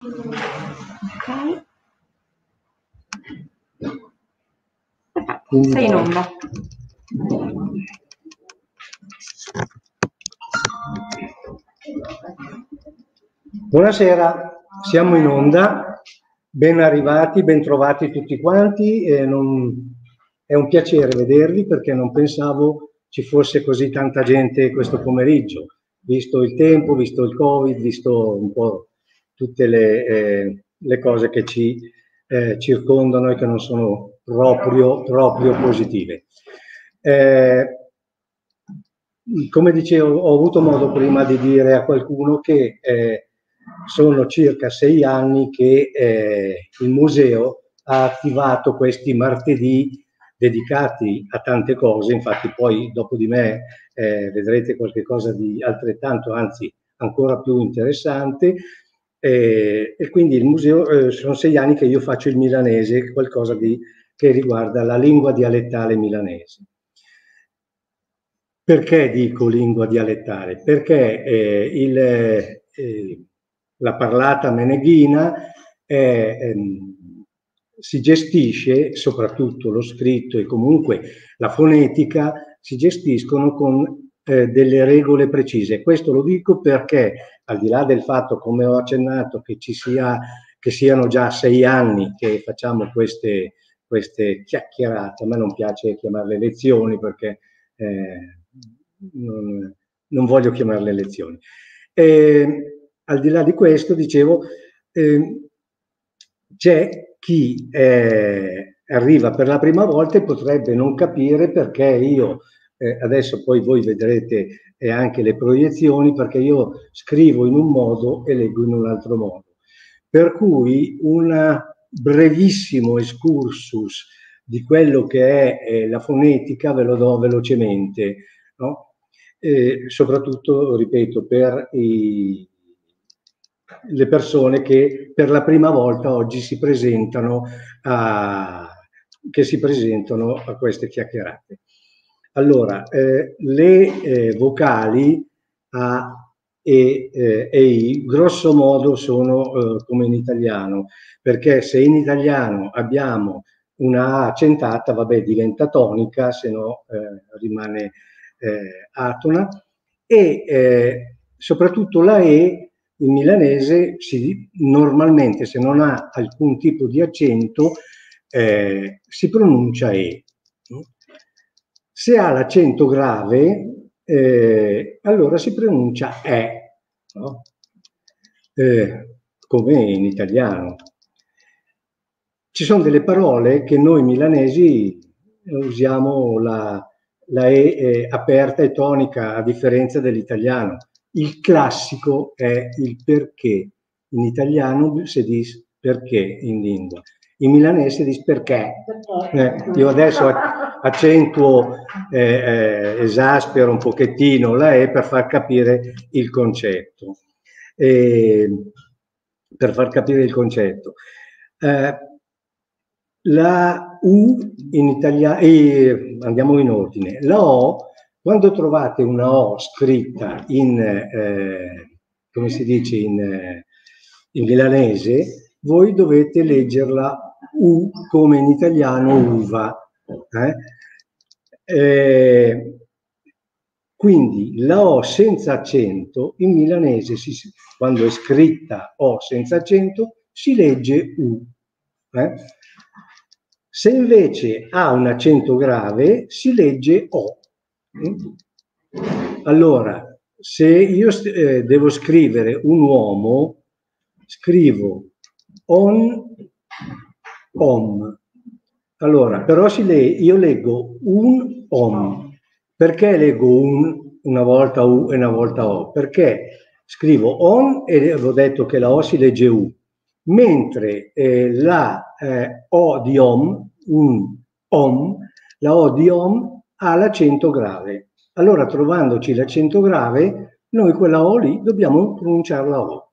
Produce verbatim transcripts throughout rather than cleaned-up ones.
Ok. Sei in onda. Buonasera, siamo in onda, ben arrivati, ben trovati tutti quanti. E non... È un piacere vedervi perché non pensavo ci fosse così tanta gente questo pomeriggio, visto il tempo, visto il Covid, visto un po' tutte le, eh, le cose che ci eh, circondano e che non sono proprio, proprio positive. Eh, come dicevo, ho avuto modo prima di dire a qualcuno che eh, sono circa sei anni che eh, il museo ha attivato questi martedì dedicati a tante cose. Infatti poi dopo di me eh, vedrete qualche cosa di altrettanto, anzi ancora più interessante. Eh, e quindi il museo, eh, sono sei anni che io faccio il milanese, qualcosa di, che riguarda la lingua dialettale milanese. Perché dico lingua dialettale? Perché eh, il, eh, la parlata meneghina è, ehm, si gestisce, soprattutto lo scritto e comunque la fonetica, si gestiscono con eh, delle regole precise. Questo lo dico perché, al di là del fatto, come ho accennato, che ci sia, che siano già sei anni che facciamo queste, queste chiacchierate, a me non piace chiamarle lezioni perché eh, non, non voglio chiamarle lezioni. E, al di là di questo, dicevo, eh, c'è chi eh, arriva per la prima volta e potrebbe non capire perché io, eh, adesso poi voi vedrete eh, anche le proiezioni, perché io scrivo in un modo e leggo in un altro modo. Per cui un brevissimo excursus di quello che è eh, la fonetica ve lo do velocemente, no? Eh, soprattutto, ripeto, per i, le persone che per la prima volta oggi si presentano a, che si presentano a queste chiacchierate. Allora, eh, le eh, vocali A e, eh, e I grosso modo sono eh, come in italiano, perché se in italiano abbiamo una A accentata, vabbè, diventa tonica, se no eh, rimane eh, atona, e eh, soprattutto la E in milanese si, normalmente, se non ha alcun tipo di accento, eh, si pronuncia E. Se ha l'accento grave, eh, allora si pronuncia E, no? eh, come in italiano. Ci sono delle parole che noi milanesi usiamo la, la E eh, aperta e tonica, a differenza dell'italiano. Il classico è il perché. In italiano si dice perché in lingua. In milanese si dice perché. Eh, io adesso accentuo, eh, eh, esaspero un pochettino la E per far capire il concetto. Eh, per far capire il concetto. Eh, la U in italiano, eh, andiamo in ordine, la O, quando trovate una O scritta in, eh, come si dice, in, eh, in milanese, voi dovete leggerla U come in italiano uva. Eh? Eh, quindi la O senza accento, in milanese, si, quando è scritta O senza accento, si legge U. Eh? Se invece ha un accento grave, si legge O. Allora, se io eh, devo scrivere un uomo, scrivo on, om. Allora, però si le, io leggo un om. Perché leggo un una volta U e una volta O? Perché scrivo on e avevo detto che la O si legge U, mentre eh, la eh, O di om, un om, la O di om ha l'accento grave. Allora, trovandoci l'accento grave, noi quella O lì dobbiamo pronunciarla O.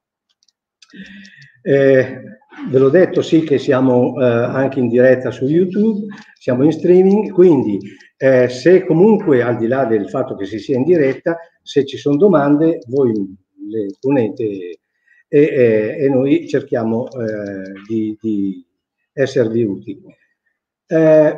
Eh, ve l'ho detto, sì, che siamo eh, anche in diretta su YouTube, siamo in streaming, quindi eh, se comunque, al di là del fatto che si sia in diretta, se ci sono domande, voi le ponete e, e, e noi cerchiamo eh, di, di esservi utili. Eh,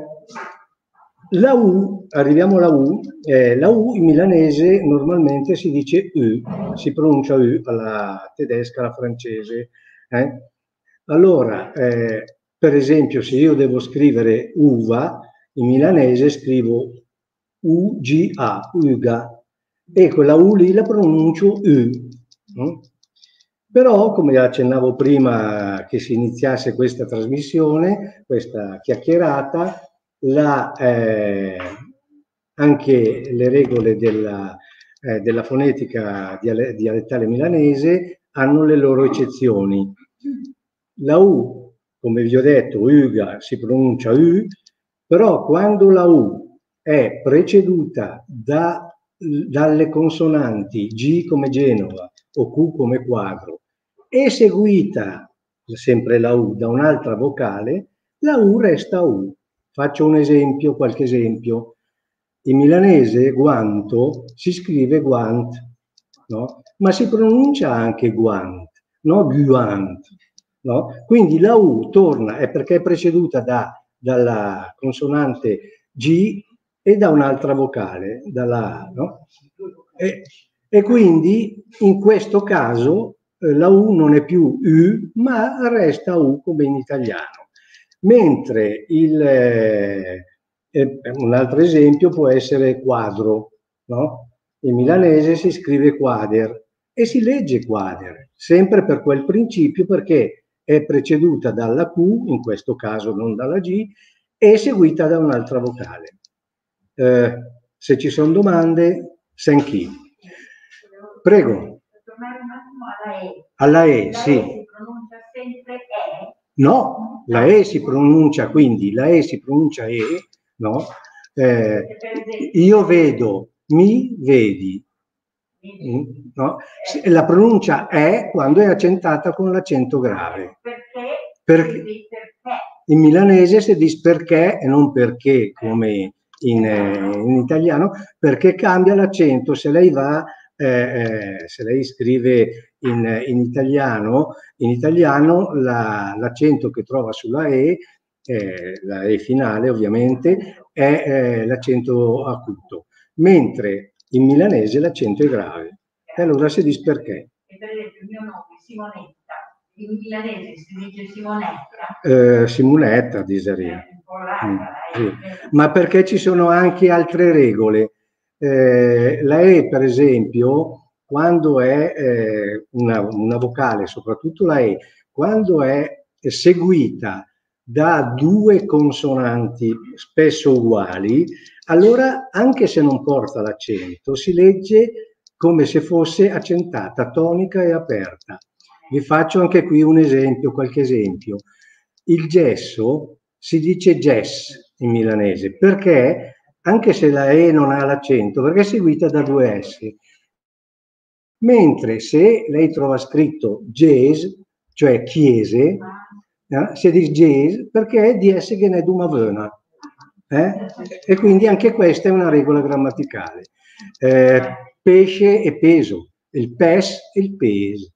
la U, arriviamo alla U, eh, la U in milanese normalmente si dice U, si pronuncia U alla tedesca, alla francese. Eh? Allora, eh, per esempio, se io devo scrivere uva, in milanese scrivo U G A, uga, e quella U lì la pronuncio U. No? Però, come accennavo prima che si iniziasse questa trasmissione, questa chiacchierata, la, eh, anche le regole della, eh, della fonetica dialettale milanese hanno le loro eccezioni. La U, come vi ho detto, uga, si pronuncia U, però quando la U è preceduta da, dalle consonanti G come Genova o Q come Quadro e seguita, sempre la U, da un'altra vocale, la U resta U. Faccio un esempio, qualche esempio. In milanese guanto si scrive guant, no? Ma si pronuncia anche guant, no? Guant, no? Quindi la U torna, è perché è preceduta da, dalla consonante G e da un'altra vocale, dalla A, no? E, e quindi in questo caso eh, la U non è più U, ma resta U come in italiano. Mentre il, eh, eh, un altro esempio può essere quadro, no? In milanese si scrive quader e si legge quader, sempre per quel principio, perché è preceduta dalla Q, in questo caso non dalla G, e seguita da un'altra vocale. Eh, se ci sono domande, thank you. Prego. Tornare un attimo alla E. Alla E, la sì. E si pronuncia sempre E? No, la E si pronuncia, quindi la E si pronuncia E, no? Eh, io vedo, mi vedi, no? La pronuncia è quando è accentata con l'accento grave. Perché? Perché? In milanese si dice perché e non perché, come in, eh, in italiano, perché cambia l'accento. Se lei va, eh, eh, se lei scrive in, in italiano, in italiano l'accento che trova sulla E, eh, la E finale ovviamente, è eh, l'accento acuto, mentre in milanese l'accento è grave. E allora si dice perché. E per esempio il mio nome, Simonetta, in milanese si dice Simonetta? Eh, Simonetta, diseria. Mm, sì. Ma perché ci sono anche altre regole. Eh, la E, per esempio, quando è eh, una, una vocale, soprattutto la E, quando è seguita da due consonanti spesso uguali, allora anche se non porta l'accento, si legge come se fosse accentata, tonica e aperta. Vi faccio anche qui un esempio, qualche esempio. Il gesso si dice gess in milanese, perché anche se la E non ha l'accento, perché è seguita da due S. Mentre se lei trova scritto jazz, cioè chiese, eh, si dice jazz perché è di S che ne è d'una vena. Eh? E quindi anche questa è una regola grammaticale. Eh, pesce e peso, il pes e il pes.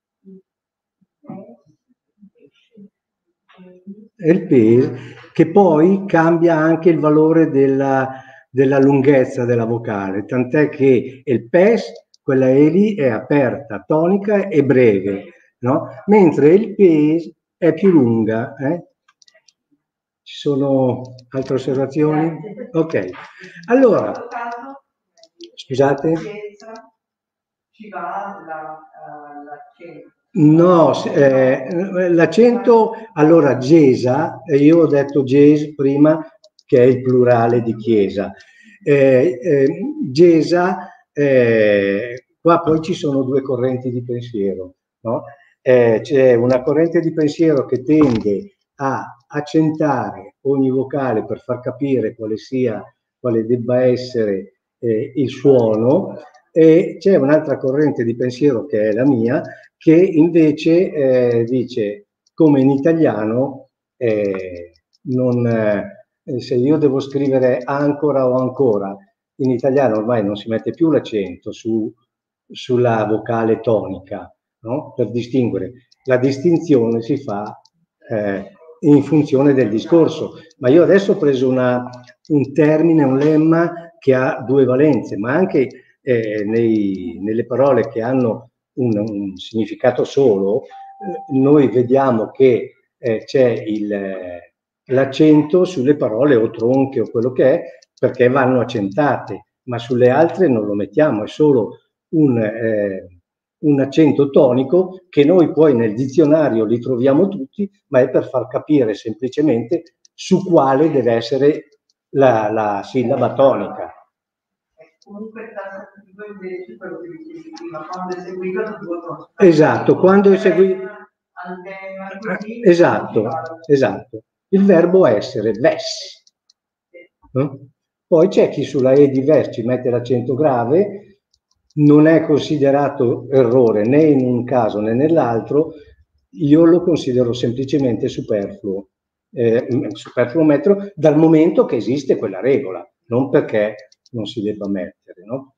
E il pes, che poi cambia anche il valore della, della lunghezza della vocale, tant'è che il pes, quella E lì, è aperta, tonica e breve, no? Mentre il pes è più lunga. Eh? Ci sono altre osservazioni? Ok. Allora, scusate? Ci va l'accento. No, eh, l'accento, allora Gesa, io ho detto Ges prima che è il plurale di chiesa. Eh, eh, Gesa, eh, qua poi ci sono due correnti di pensiero, no? Eh, c'è una corrente di pensiero che tende a accentare ogni vocale per far capire quale sia, quale debba essere eh, il suono, e c'è un'altra corrente di pensiero che è la mia, che invece eh, dice, come in italiano, eh, non, eh, se io devo scrivere ancora o ancora, in italiano ormai non si mette più l'accento su, sulla vocale tonica, no? Per distinguere. La distinzione si fa eh, in funzione del discorso. Ma io adesso ho preso una, un termine, un lemma che ha due valenze, ma anche eh, nei, nelle parole che hanno un, un significato solo, eh, noi vediamo che eh, c'è l'accento sulle parole o tronche o quello che è, perché vanno accentate, ma sulle altre non lo mettiamo, è solo un, eh, un accento tonico che noi poi nel dizionario li troviamo tutti, ma è per far capire semplicemente su quale deve essere la, la sillaba tonica. Comunque invece quello che dicevi prima, quando è seguito tutto. Esatto, quando è seguito. Esatto, esatto. Il verbo essere, ves. No? Poi c'è chi sulla E di ves ci mette l'accento grave, non è considerato errore né in un caso né nell'altro, io lo considero semplicemente superfluo, eh, superfluo metro, dal momento che esiste quella regola, non perché non si debba mettere, no?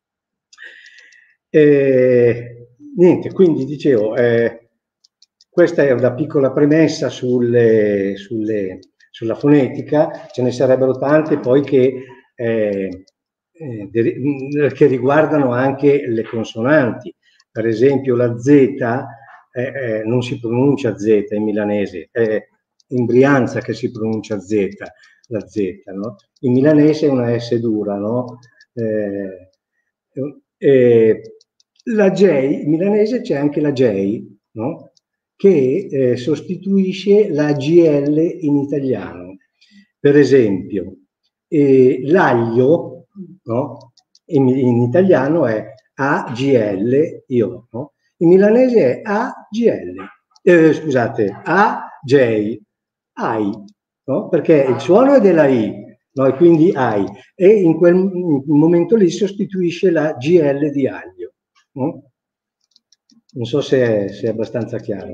E, niente, quindi dicevo, eh, questa è una piccola premessa sulle, sulle, sulla fonetica, ce ne sarebbero tante poi che, eh, eh, che riguardano anche le consonanti. Per esempio la Z eh, eh, non si pronuncia Z in milanese, è in Brianza che si pronuncia Z, la Z, no? In milanese è una S dura, no? Eh, eh, la J, in milanese c'è anche la J, no? Che eh, sostituisce la G L in italiano. Per esempio, eh, l'aglio, no? in, in italiano è A G L I O, no? In milanese è A G L, eh, scusate, A J, ai, no? Perché il suono è della I, no? E quindi ai, e in quel momento lì sostituisce la G L di aglio. No? Non so se è, se è abbastanza chiaro.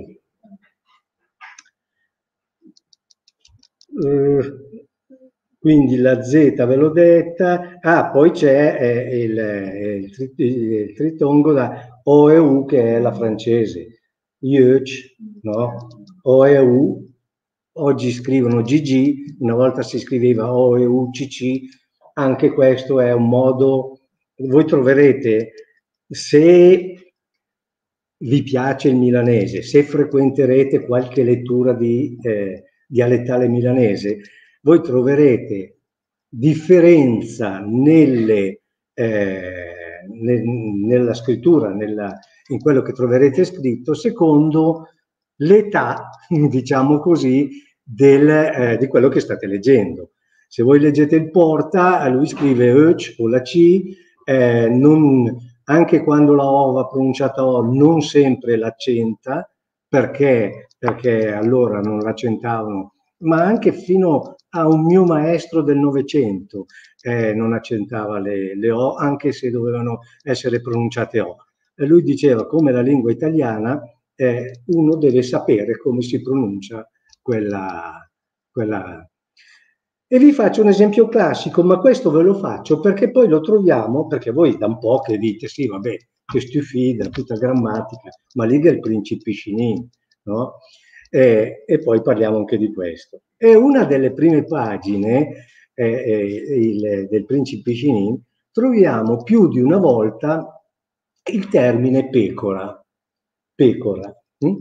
Uh, quindi la Z ve l'ho detta. Ah, poi c'è eh, il, il, trit il tritongo da O e U che è la francese. Yeuch, no? O e U. Oggi scrivono G G, una volta si scriveva O e U C C. Anche questo è un modo. Voi troverete, se vi piace il milanese, se frequenterete qualche lettura di eh, dialettale milanese, voi troverete differenza nelle, eh, ne, nella scrittura, nella, in quello che troverete scritto, secondo l'età, diciamo così, del, eh, di quello che state leggendo. Se voi leggete il Porta, lui scrive Euch o la C, eh, non, anche quando la O va pronunciata O, non sempre l'accenta, perché, perché allora non l'accentavano, ma anche fino a un mio maestro del Novecento eh, non accentava le, le O, anche se dovevano essere pronunciate O. E lui diceva, come la lingua italiana, eh, uno deve sapere come si pronuncia quella, quella. E vi faccio un esempio classico, ma questo ve lo faccio perché poi lo troviamo, perché voi da un po' che dite, sì, vabbè, che stufida, tutta grammatica, ma lì è il Principicini, no? E, e poi parliamo anche di questo. E una delle prime pagine eh, eh, il, del Principicini troviamo più di una volta il termine pecora. Pecora. Hm?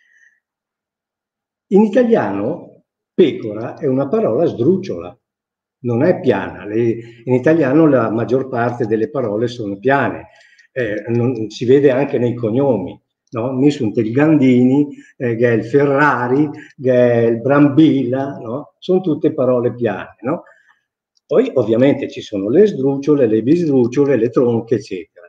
In italiano pecora è una parola sdrucciola, non è piana. Le, in italiano la maggior parte delle parole sono piane, eh, non, si vede anche nei cognomi, no? Mi sono il Gandini, eh, che è il Ferrari, che è il Brambilla, no? Sono tutte parole piane, no? Poi ovviamente ci sono le sdrucciole, le bisdrucciole, le tronche, eccetera.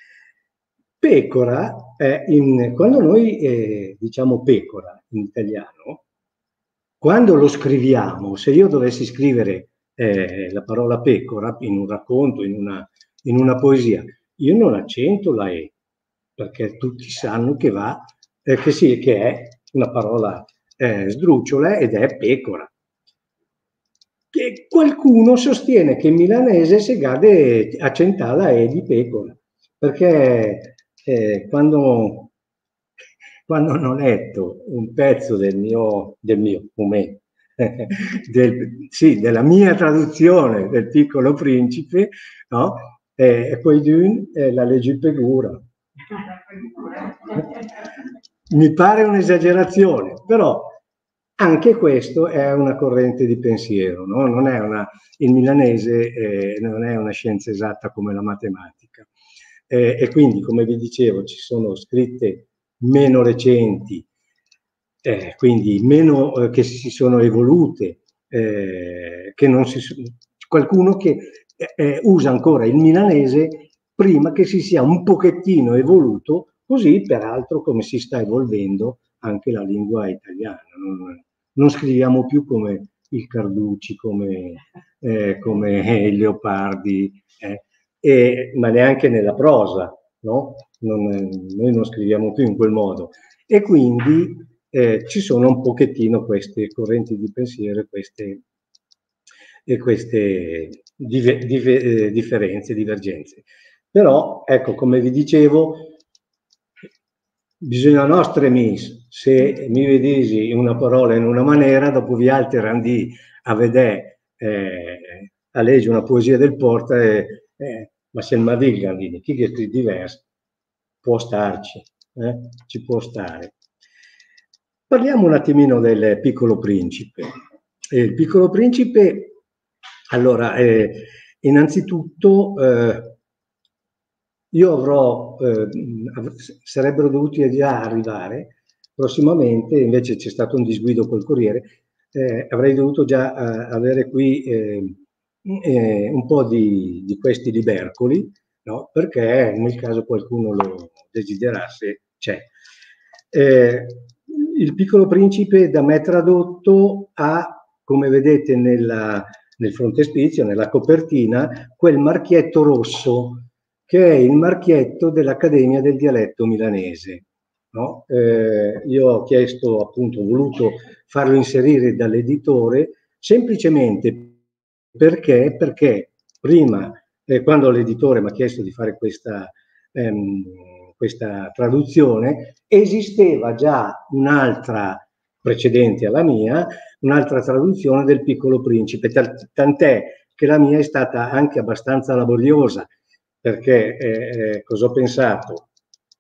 Pecora, è in, quando noi eh, diciamo pecora in italiano, quando lo scriviamo, se io dovessi scrivere eh, la parola pecora in un racconto, in una, in una poesia, io non accento la E, perché tutti sanno che va, eh, che sì, che è una parola eh, sdrucciola ed è pecora. Che qualcuno sostiene che in milanese si gade accentare la E di pecora, perché eh, quando quando hanno letto un pezzo del mio, del mio, come, del, sì, della mia traduzione del Piccolo Principe, no? E, e poi d'un, eh, la legge Pegura. Mi pare un'esagerazione, però anche questo è una corrente di pensiero, no? Non è una, il milanese eh, non è una scienza esatta come la matematica. Eh, e quindi, come vi dicevo, ci sono scritte meno recenti, eh, quindi meno eh, che si sono evolute, eh, che non si, qualcuno che eh, usa ancora il milanese prima che si sia un pochettino evoluto, così peraltro come si sta evolvendo anche la lingua italiana. Non, non scriviamo più come il Carducci, come, eh, come il Leopardi, eh, e, ma neanche nella prosa, no? Non, noi non scriviamo più in quel modo. E quindi eh, ci sono un pochettino queste correnti di pensiero e queste, e queste dive, dive, eh, differenze, divergenze. Però, ecco, come vi dicevo, bisogna nostre mis, se mi vedesi una parola in una maniera, dopo vi altri andi a vedere, eh, a leggere una poesia del Porta, e, eh, ma se il Mavilga, chi che scrive diverso, può starci, eh? Ci può stare. Parliamo un attimino del Piccolo Principe. Eh, il Piccolo Principe, allora, eh, innanzitutto, eh, io avrò, eh, sarebbero dovuti già arrivare prossimamente, invece c'è stato un disguido col Corriere, eh, avrei dovuto già eh, avere qui eh, eh, un po' di, di questi libercoli, no? Perché nel caso qualcuno lo desiderasse c'è. Eh, il Piccolo Principe da me tradotto ha, come vedete nella, nel frontespizio, nella copertina, quel marchietto rosso che è il marchietto dell'Accademia del Dialetto Milanese. No? Eh, io ho chiesto, appunto, ho voluto farlo inserire dall'editore semplicemente perché, perché prima, eh, quando l'editore mi ha chiesto di fare questa, ehm, questa traduzione, esisteva già un'altra precedente alla mia, un'altra traduzione del Piccolo Principe, tant'è che la mia è stata anche abbastanza laboriosa, perché eh, cosa ho pensato?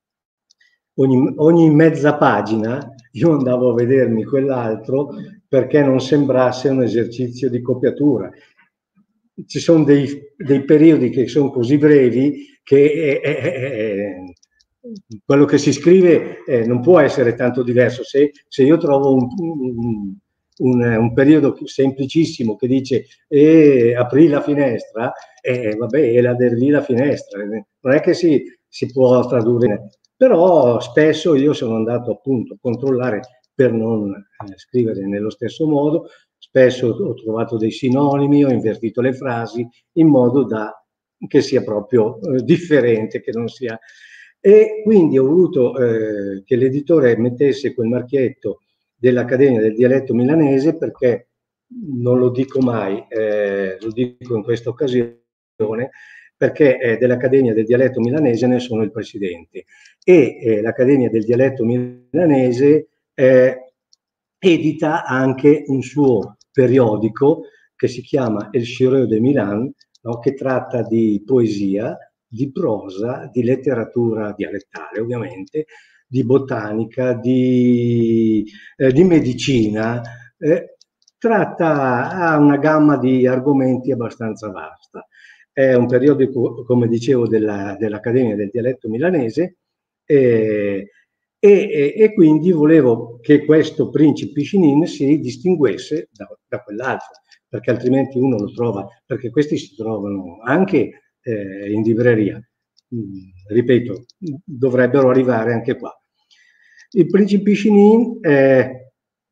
Ogni, ogni mezza pagina io andavo a vedermi quell'altro perché non sembrasse un esercizio di copiatura. Ci sono dei, dei periodi che sono così brevi che eh, eh, quello che si scrive eh, non può essere tanto diverso. Se, se io trovo un, un, un, un periodo semplicissimo che dice eh, aprì la finestra, eh, vabbè, e la derlì la finestra, non è che si, si può tradurre, però spesso io sono andato appunto a controllare per non eh, scrivere nello stesso modo, spesso ho trovato dei sinonimi, ho invertito le frasi in modo da che sia proprio eh, differente, che non sia... E quindi ho voluto eh, che l'editore mettesse quel marchietto dell'Accademia del Dialetto Milanese, perché non lo dico mai, eh, lo dico in questa occasione, perché eh, dell'Accademia del Dialetto Milanese ne sono il presidente e eh, l'Accademia del Dialetto Milanese eh, edita anche un suo periodico che si chiama El Chireux de Milan, no? Che tratta di poesia, di prosa, di letteratura dialettale ovviamente, di botanica, di, eh, di medicina, eh, tratta, ha una gamma di argomenti abbastanza vasta. È un periodico, come dicevo, dell'Accademia del Dialetto Milanese eh, e, e quindi volevo che questo Principe Chinin si distinguesse da, da quell'altro, perché altrimenti uno lo trova, perché questi si trovano anche eh, in libreria. Ripeto, dovrebbero arrivare anche qua. Il Principe Chinin, eh,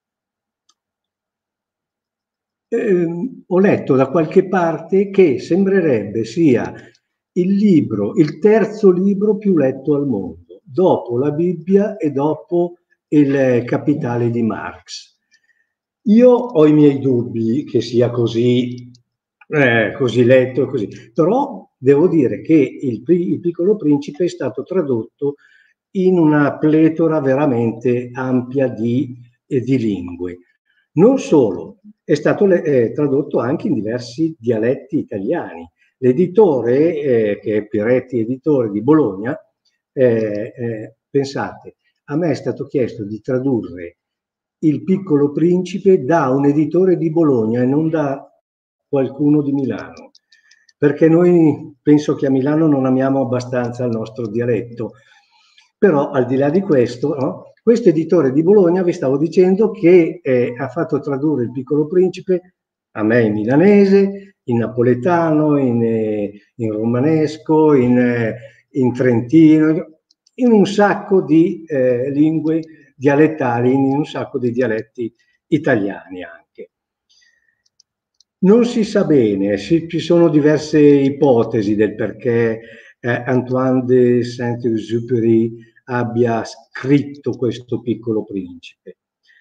eh, ho letto da qualche parte che sembrerebbe sia il libro, il terzo libro più letto al mondo, dopo la Bibbia e dopo il Capitale di Marx. Io ho i miei dubbi che sia così, eh, così letto, così, però devo dire che il, il Piccolo Principe è stato tradotto in una pletora veramente ampia di, eh, di lingue. Non solo, è stato eh, tradotto anche in diversi dialetti italiani. L'editore, eh, che è Piretti Editore di Bologna, eh, eh, pensate, a me è stato chiesto di tradurre Il Piccolo Principe da un editore di Bologna e non da qualcuno di Milano, perché noi penso che a Milano non amiamo abbastanza il nostro dialetto. Però al di là di questo, no? Questo editore di Bologna, vi stavo dicendo, che eh, ha fatto tradurre Il Piccolo Principe a me in milanese, in napoletano, in, eh, in romanesco, in, eh, in trentino, in un sacco di eh, lingue dialettali, in un sacco di dialetti italiani anche. Non si sa bene, si, ci sono diverse ipotesi del perché eh, Antoine de Saint-Exupéry abbia scritto questo Piccolo Principe.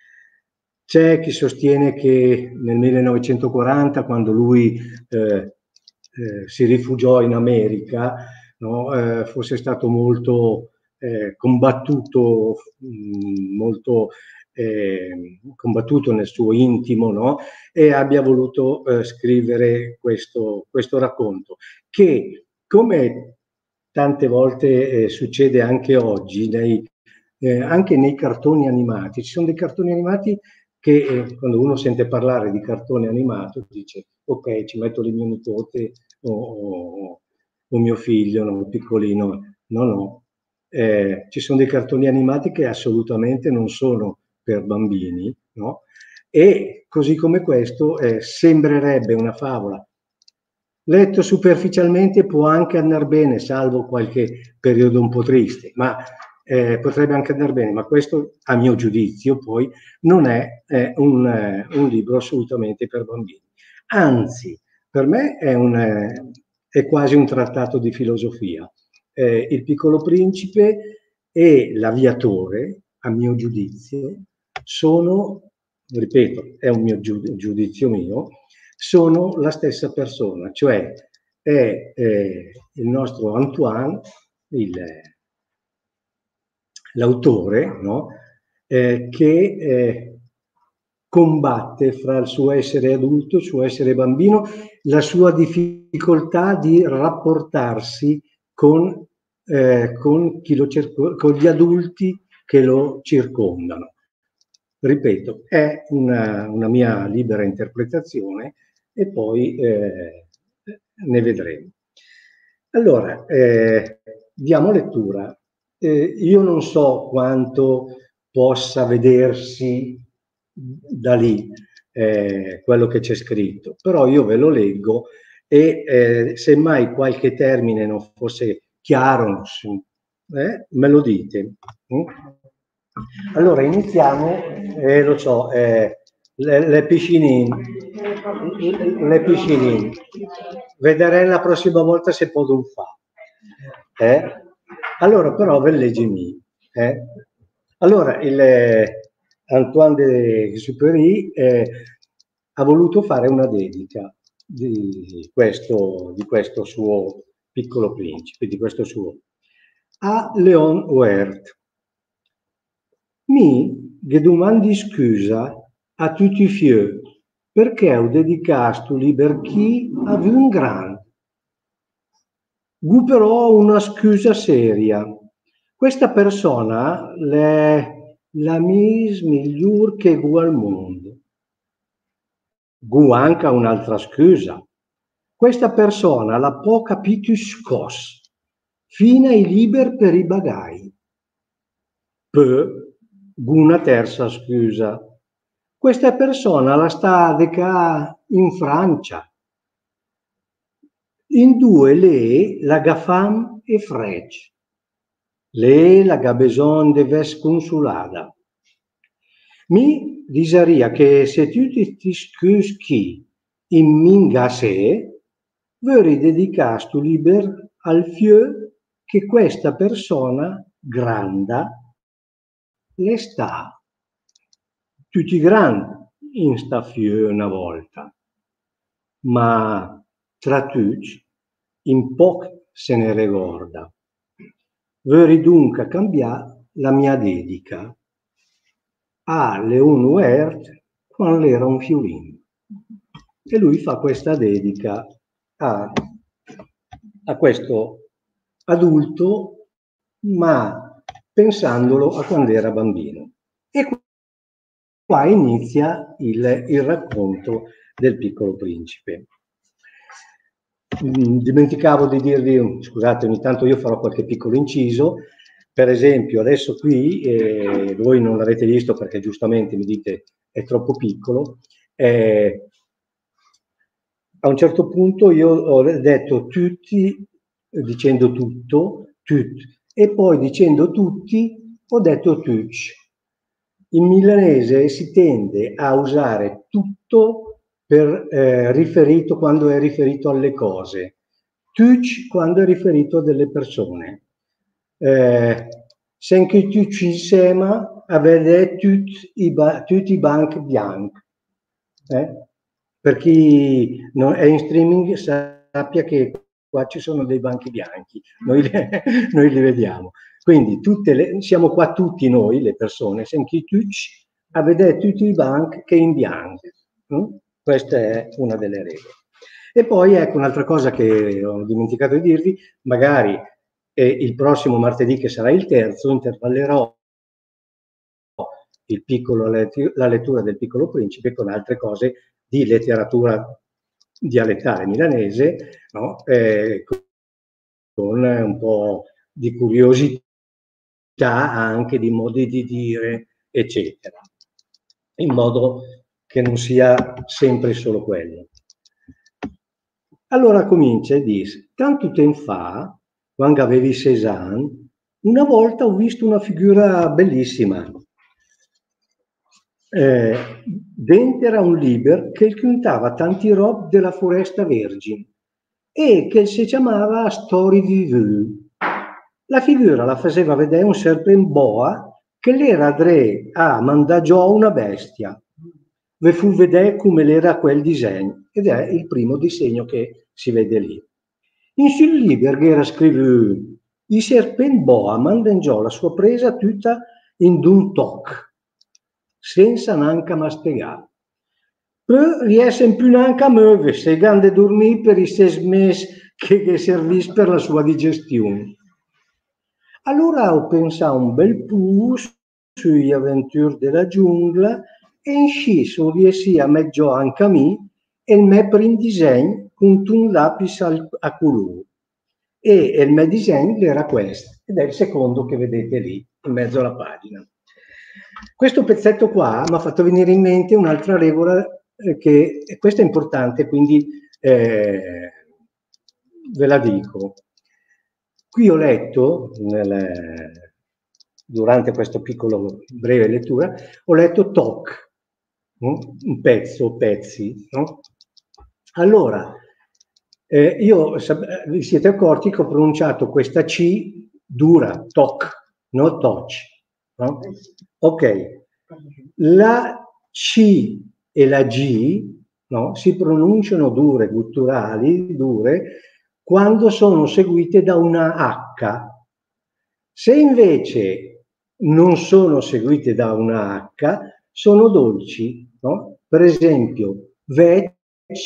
C'è chi sostiene che nel millenovecentoquaranta, quando lui eh, eh, si rifugiò in America, no, eh, fosse stato molto eh, combattuto, mh, molto eh, combattuto nel suo intimo, no? E abbia voluto eh, scrivere questo, questo racconto, che come tante volte eh, succede anche oggi, nei, eh, anche nei cartoni animati, ci sono dei cartoni animati che eh, quando uno sente parlare di cartone animato dice ok, ci metto il mio nipote o, o, o mio figlio, no, piccolino. No, no, eh, ci sono dei cartoni animati che assolutamente non sono per bambini, no? E così come questo eh, sembrerebbe una favola. Letto superficialmente può anche andare bene, salvo qualche periodo un po' triste, ma eh, potrebbe anche andare bene, ma questo a mio giudizio poi non è eh, un, eh, un libro assolutamente per bambini. Anzi, per me è, un, eh, è quasi un trattato di filosofia. Eh, Il Piccolo Principe e L'Aviatore, a mio giudizio, sono, ripeto, è un mio giudizio mio, sono la stessa persona, cioè è eh, il nostro Antoine, l'autore, no? eh, che eh, combatte fra il suo essere adulto, il suo essere bambino, la sua difficoltà di rapportarsi con, eh, con, chi lo con gli adulti che lo circondano. Ripeto, è una, una mia libera interpretazione e poi eh, ne vedremo. Allora, eh, diamo lettura. Eh, io non so quanto possa vedersi da lì eh, quello che c'è scritto, però io ve lo leggo e eh, se mai qualche termine non fosse chiaro, eh, me lo dite. Mm? Allora iniziamo, eh, lo so, eh, le, le piscinine, le piscinine. Vedrei la prossima volta se posso fare. Eh? Allora però ve leggimi. Eh? Allora il eh, Antoine de Exupéry eh, ha voluto fare una dedica di questo, di questo suo Piccolo Principe, di questo suo a Léon Werth. Mi che domandi scusa a tutti i fieux perché ho dedicato liber chi a un gran. Gu però una scusa seria. Questa persona è la mis miglior che gu al mondo. Gu anche un'altra scusa. Questa persona l'ha po' capito scos, fino ai liber per i bagai. Poi una terza scusa. Questa persona la sta deca in Francia. In due le la gafam e frec. Le la gabeson de ves consulada. Mi disaria che se tu ti scus chi in minga se, vorrei dedicare stu liber al fieu che questa persona granda le sta tutti grandi in sta fieu una volta, ma tra tutti in poc se ne ricorda. vorrei dunque cambiare la mia dedica a Leon Huert quando era un fiorino. E lui fa questa dedica a, a questo adulto, ma pensandolo a quando era bambino. E qua inizia il, il racconto del Piccolo Principe. Dimenticavo di dirvi, scusate, ogni tanto io farò qualche piccolo inciso. Per esempio, adesso qui, eh, voi non l'avete visto perché giustamente mi dite è troppo piccolo, eh, a un certo punto io ho detto tutti, dicendo tutto, tut, e poi dicendo tutti ho detto tuc. In milanese si tende a usare tutto per eh, riferito quando è riferito alle cose, tuc quando è riferito a delle persone. Eh, sen che tuc insieme avete tutti i, tutti i banchi bianchi. Eh? Per chi non è in streaming sappia che qua ci sono dei banchi bianchi, noi, le, noi li vediamo. Quindi tutte le, siamo qua tutti noi, le persone, senti tutti, a vedere tutti i banchi che in bianco. Mm? Questa è una delle regole. E poi ecco un'altra cosa che ho dimenticato di dirvi, magari eh, il prossimo martedì, che sarà il terzo, intervallerò il piccolo, la lettura del Piccolo Principe con altre cose di letteratura dialettale milanese, no? eh, con un po' di curiosità anche di modi di dire, eccetera, in modo che non sia sempre solo quello. Allora comincia e dice: tanto tempo fa, quando avevi sei anni, una volta ho visto una figura bellissima. Eh, dentro era un libro che contava tanti rob della foresta vergine e che si chiamava Storie Vivue. La figura la faceva vedere un serpent boa che l'era dre a mandagiò una bestia. Vi fu vedere come l'era quel disegno, ed è il primo disegno che si vede lì. In sul libro era scritto: il serpent boa mandagiò la sua presa tutta in d'un toc, senza neanche mastegare. Poi riesce più neanche a muovere, se grande dormì per i sei mesi che, che servì per la sua digestione. Allora ho pensato un bel po' sugli avventure della giungla e in sci sono riuscito a mettere anche a me e il mio primo disegno con un lapis a colore. E il mio disegno era questo, ed è il secondo che vedete lì in mezzo alla pagina. Questo pezzetto qua mi ha fatto venire in mente un'altra regola eh, che, e questa è importante, quindi eh, ve la dico. Qui ho letto, nel, durante questo piccolo breve lettura, ho letto toc, no? Un pezzo, pezzi. No? Allora, eh, io vi siete accorti che ho pronunciato questa C dura, toc, no touch. No? Ok, la C e la G no, si pronunciano dure, gutturali, dure, quando sono seguite da una H. Se invece non sono seguite da una H, sono dolci. No? Per esempio, vec,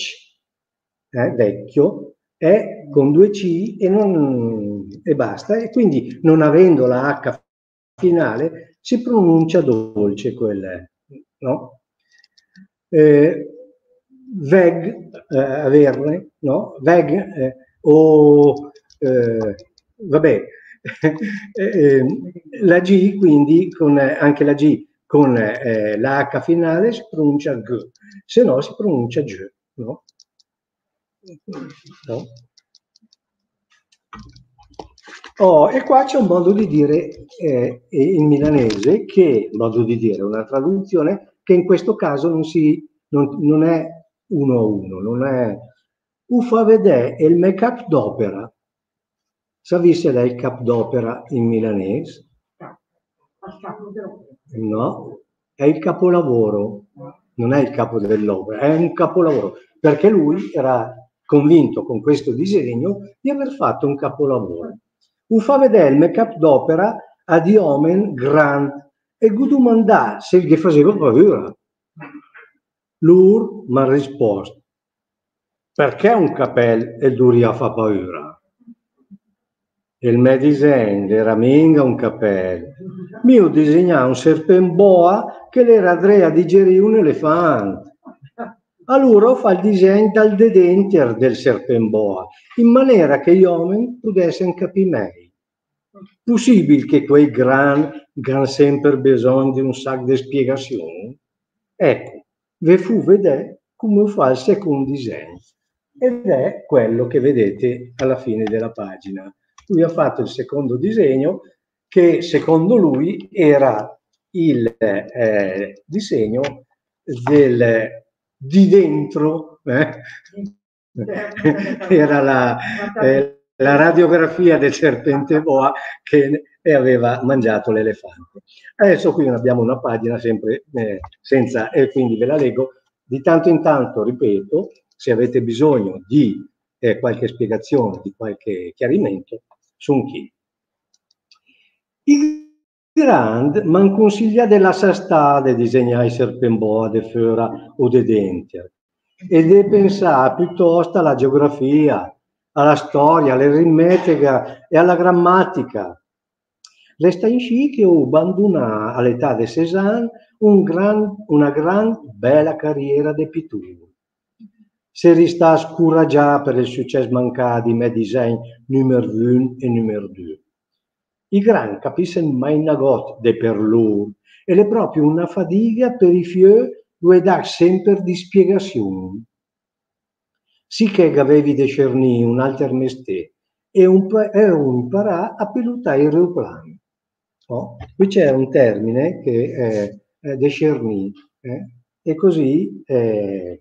eh, vecchio, è con due C e, non, e basta. E quindi, non avendo la H finale, si pronuncia dolce quel, no? Eh, veg, eh, averne, no? Veg, eh, o, eh, vabbè, eh, la G, quindi, con, anche la G con eh, la H finale si pronuncia G, se no si pronuncia G, no? No? Oh, e qua c'è un modo di dire eh, in milanese, che modo di dire, una traduzione che in questo caso non, si, non, non è uno a uno, non è ufa vedè è il mio cap d'opera. Sapete lei il cap d'opera in milanese? No, è il capolavoro, non è il capo dell'opera, è un capolavoro, perché lui era convinto con questo disegno di aver fatto un capolavoro. U fa vedere il make-up d'opera a di omen grand e gu domandà se gli faceva paura. Lur m'ha risposto, perché un capel e duria fa paura? Il mio disegno era minga un capello. Mio disegnava un serpent boa che l'era drea digerì un elefante. Allora fa il disegno dal dedentier del serpent boa, in maniera che gli uomini potessero capire meglio. Possibile che quei gran, gran sempre bisogno di un sacco di spiegazioni? Ecco, vi fu vedere come fa il secondo disegno. Ed è quello che vedete alla fine della pagina. Lui ha fatto il secondo disegno che secondo lui era il eh, disegno del di dentro, eh? Era la, eh, la radiografia del serpente boa che aveva mangiato l'elefante. Adesso qui abbiamo una pagina sempre eh, senza, e quindi ve la leggo. Di tanto in tanto, ripeto, se avete bisogno di eh, qualche spiegazione, di qualche chiarimento, sono chi. Il Grand m'han consigliato della sastà di disegnare i serpemboa de fora o de dentier e di pensare piuttosto alla geografia, alla storia, all'aritmetica e alla grammatica. Resta in sci che ho abbandonato all'età di sei anni un gran, una gran bella carriera di pittura. Se resta scoraggiata per il successo mancato di miei disegni numero uno e numero due. I gran capiscono mai una gota de per loro ed è proprio una fatica per i fioi dove dà sempre di spiegazioni. Sì che avevi discernì un altro mestiere e un, e un imparà a pilotare il aeroplano. No? Qui c'è un termine che è, è discernì eh? E così, eh,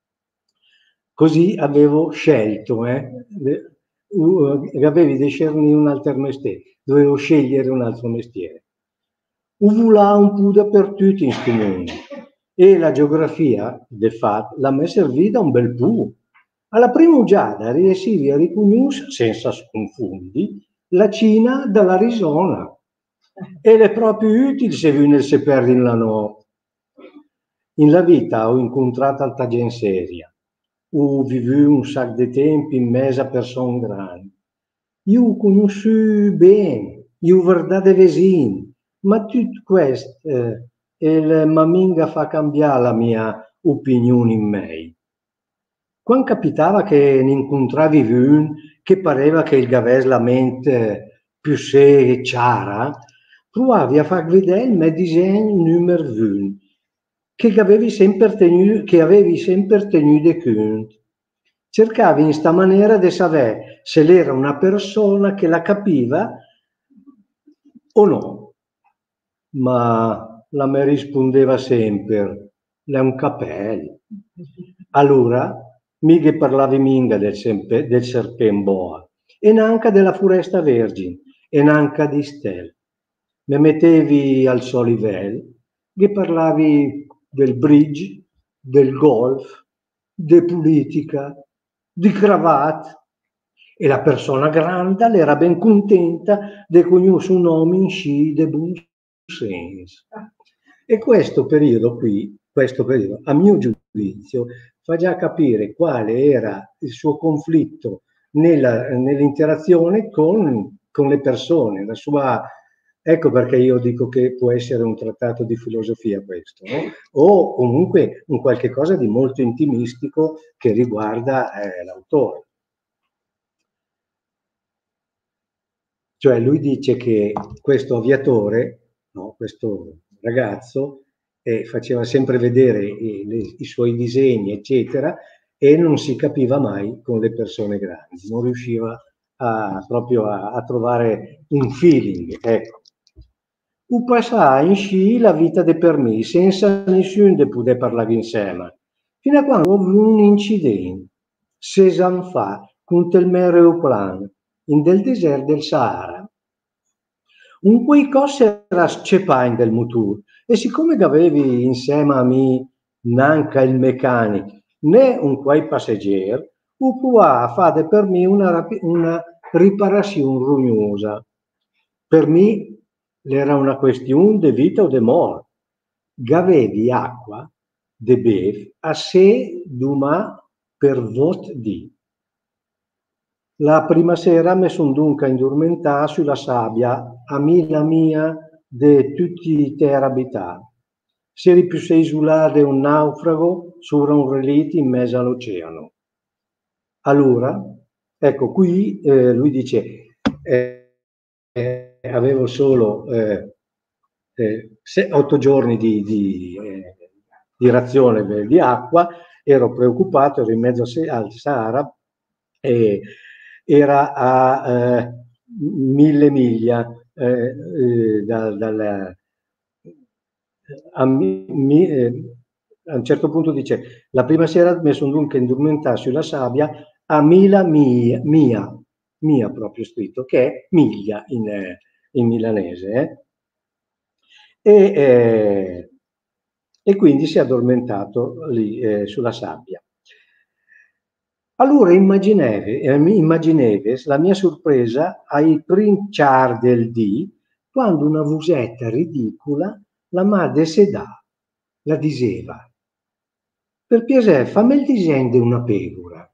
così avevo scelto, eh? uh, avevi discernì un altro mestiere, dovevo scegliere un altro mestiere. Uvulà un po' dappertutto in questo mondo e la geografia, del fatto, l'ha mai servita un bel po'. Alla prima usata riuscivi a riconoscere, senza sconfondi, la Cina dall'Arizona. Ed è proprio utile se vi ne si perdi in la notte. In la vita ho incontrato alta gente seria, ho vissuto un sacco di tempo in mezzo a persone grandi. Io ho conosciuto bene, io ho guardato i vicini, ma tutto questo eh, il maminga fa cambiare la mia opinione in me. Quando capitava che ne incontravi uno che pareva che il avesse la mente più seria e chiara, provavi a far vedere il mio disegno numero uno, che avevi sempre tenuto, che avevi sempre tenuto conto. Cercavi in sta maniera di sapere se era una persona che la capiva o no. Ma la me rispondeva sempre, è un capello. Allora, mica parlavi minga del, del serpemboa, e neanche della foresta vergine, e neanche di stelle. Mi mettevi al suo livello, che parlavi del bridge, del golf, di politica, di cravatte, e la persona grande era ben contenta di conoscere un uomo in sci di buon senso. E questo periodo qui, questo periodo, a mio giudizio, fa già capire quale era il suo conflitto nella, nell'interazione con, con le persone, la sua. Ecco perché io dico che può essere un trattato di filosofia questo, no? O comunque un qualche cosa di molto intimistico che riguarda eh, l'autore. Cioè lui dice che questo aviatore, no, questo ragazzo, eh, faceva sempre vedere i, le, i suoi disegni, eccetera, e non si capiva mai con le persone grandi, non riusciva a, proprio a, a trovare un feeling, ecco. U passà in sci la vita de per me, senza nessuno de poter parlare insieme, fino a quando ho avuto un incidente, sei anni fa, con il mio aeroplano, in del deserto del Sahara. Un quei cose era scepato del motore, e siccome che avevi insieme a me neanche il meccanico, né un quei passeggero, ho provato a fare per me una, una riparazione rugnosa. Per me era una questione di vita o di morte. Gavevi acqua de bev a sé duma per vot di. La prima sera mi son dunque indormentà sulla sabbia, a mila mia de tutti i terra abità. Seri più sei isolare un naufrago sopra un relitto in mezzo all'oceano. Allora, ecco qui eh, lui dice, eh, eh, avevo solo eh, eh, se, otto giorni di, di, eh, di razione di acqua, ero preoccupato, ero in mezzo al Sahara e era a eh, mille miglia eh, eh, dal, dal a, mi, mi, eh, a un certo punto dice la prima sera mi sono dunque indormentato sulla sabbia a mila mia, mia, mia proprio scritto, che è miglia in, eh, in milanese. Eh? E, eh, e quindi si è addormentato lì eh, sulla sabbia. Allora immaginevi, eh, immaginevi la mia sorpresa ai princiar del dì quando una vusetta ridicola la madre se dà, la diceva, per piacere fammi il disegno di una pecora.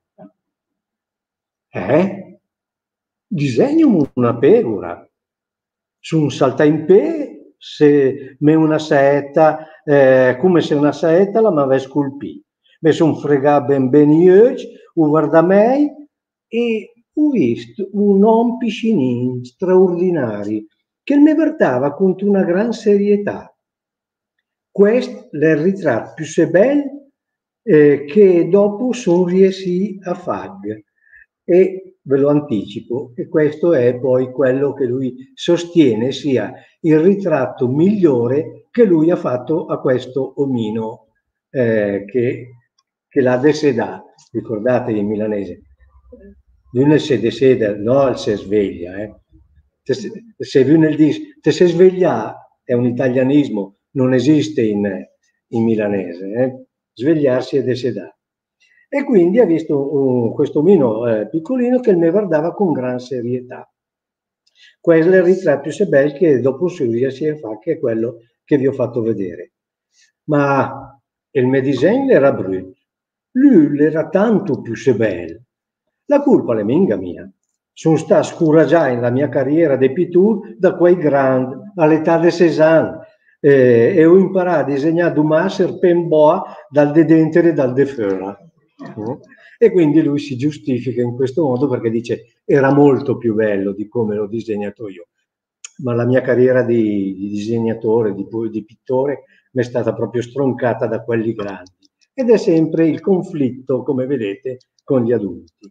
Eh? Disegno una pecora. Su un salta in pe, se me una saetta, eh, come se una saetta la m'aveva scolpito. Mi sono fregato ben bene gli occhi, ho guardato me e ho visto un uomo piscinin straordinario che mi guardava con una gran serietà. Questo è il ritratto più sebel eh, che dopo sono riuscito a fare. E ve lo anticipo, e questo è poi quello che lui sostiene sia il ritratto migliore che lui ha fatto a questo omino eh, che, che l'ha desedà. Ricordate in milanese, lui nel se deseda, no al se sveglia. Eh. Se, se lui nel dis, te se sveglia è un italianismo, non esiste in, in milanese. Eh. Svegliarsi è desedà. E quindi ha visto un, questo omino eh, piccolino che mi guardava con gran serietà. Questo è il ritratto più sebel che dopo si riesce a fare, che è quello che vi ho fatto vedere. Ma il mio disegno era brutto, lui era tanto più sebel. La colpa è minga mia. Sono stato scoraggiato nella mia carriera di pittura da quei grandi, all'età di Cézanne, eh, e ho imparato a disegnare un master pen boa dal dedentere e dal defera. E quindi lui si giustifica in questo modo perché dice era molto più bello di come l'ho disegnato io, ma la mia carriera di, di disegnatore, di, di pittore mi è stata proprio stroncata da quelli grandi ed è sempre il conflitto, come vedete, con gli adulti.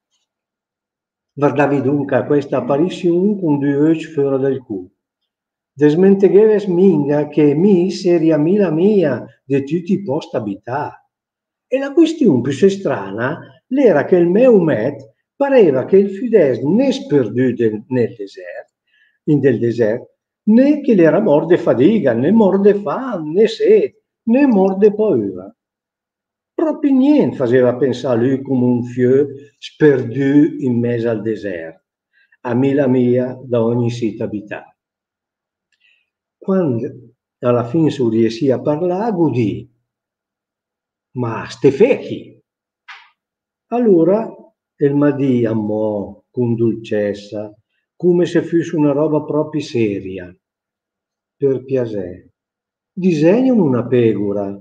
Guardavi dunque a questa apparizione con due occhi fuori del culo. Desmentegheves minga che mi seria mila mia di tutti i posti abitati. E la questione più strana era che il mio met pareva che il fides né sperduto nel deserto, in del deserto, né che l'era morto di fatica, né morto di fame, né sete, né morto di paura. Proprio niente faceva pensare lui come un fieu sperduto in mezzo al deserto, a mila mia da ogni sito abitato. Quando alla fine si riuscì a parlare, godì. Ma ste fechi! Allora il Madì ammò con dolcezza, come se fosse una roba proprio seria. Per piacere, disegnano una pecora.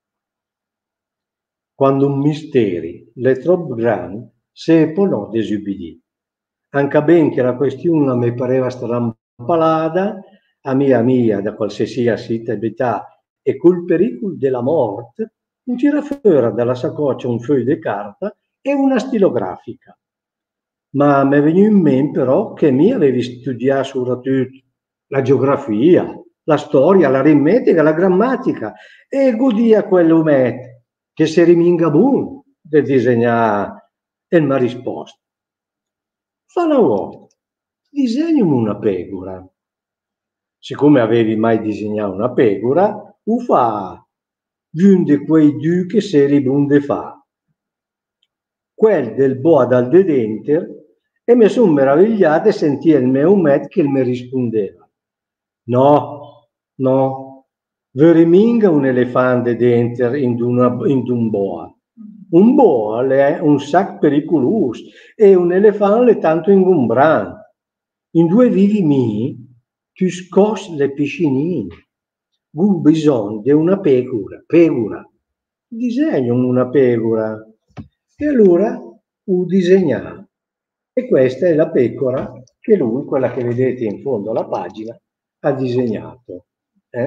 Quando un misteri è troppo grande, se può no desubbidì. Anche ben che la questione mi pareva strampalata, a mia mia, da qualsiasi abità e col pericolo della morte, un tira fuori dalla saccoccia un foglio di carta e una stilografica. Ma mi è venuto in mente però che mi avevi studiato soprattutto la geografia, la storia, l'aritmetica, la grammatica e godia quello met che se riminga buono di disegnare e mi ha risposto. Fa una volta, disegnami una pecora. Siccome avevi mai disegnato una pecora, u fa un di quei due che seri bunde fa. Quel del boa dal dedenter E mi sono meravigliato e sentì il mio met che mi rispondeva: no, no, veriminga un elefante dentro in una, in un boa. Un boa è un sac pericoloso e un elefante è tanto ingombrante. In due vivi mi, tu scos le piscinine. Un bisogno di una pecora, pecora. Disegno una pecora. E allora ho disegnato. E questa è la pecora che lui, quella che vedete in fondo alla pagina, ha disegnato. Eh?